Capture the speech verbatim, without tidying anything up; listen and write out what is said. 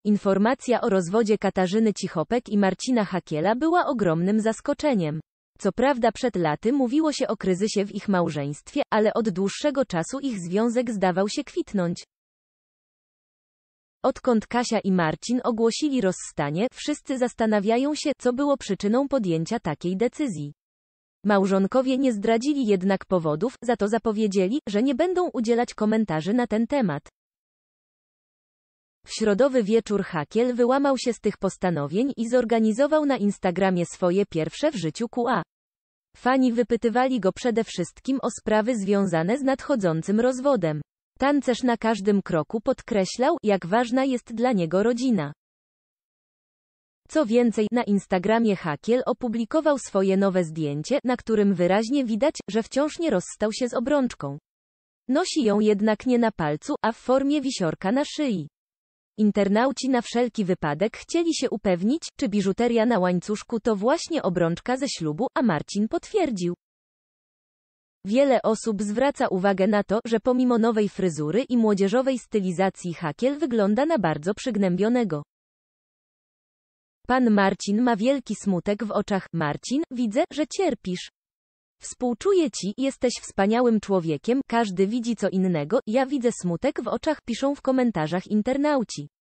Informacja o rozwodzie Katarzyny Cichopek i Marcina Hakiela była ogromnym zaskoczeniem. Co prawda przed laty mówiło się o kryzysie w ich małżeństwie, ale od dłuższego czasu ich związek zdawał się kwitnąć. Odkąd Kasia i Marcin ogłosili rozstanie, wszyscy zastanawiają się, co było przyczyną podjęcia takiej decyzji. Małżonkowie nie zdradzili jednak powodów, za to zapowiedzieli, że nie będą udzielać komentarzy na ten temat. W środowy wieczór Hakiel wyłamał się z tych postanowień i zorganizował na Instagramie swoje pierwsze w życiu Q A. Fani wypytywali go przede wszystkim o sprawy związane z nadchodzącym rozwodem. Tancerz na każdym kroku podkreślał, jak ważna jest dla niego rodzina. Co więcej, na Instagramie Hakiel opublikował swoje nowe zdjęcie, na którym wyraźnie widać, że wciąż nie rozstał się z obrączką. Nosi ją jednak nie na palcu, a w formie wisiorka na szyi. Internauci na wszelki wypadek chcieli się upewnić, czy biżuteria na łańcuszku to właśnie obrączka ze ślubu, a Marcin potwierdził. Wiele osób zwraca uwagę na to, że pomimo nowej fryzury i młodzieżowej stylizacji Hakiel wygląda na bardzo przygnębionego. Pan Marcin ma wielki smutek w oczach. Marcin, widzę, że cierpisz. Współczuję ci, jesteś wspaniałym człowiekiem, każdy widzi co innego, ja widzę smutek w oczach, piszą w komentarzach internauci.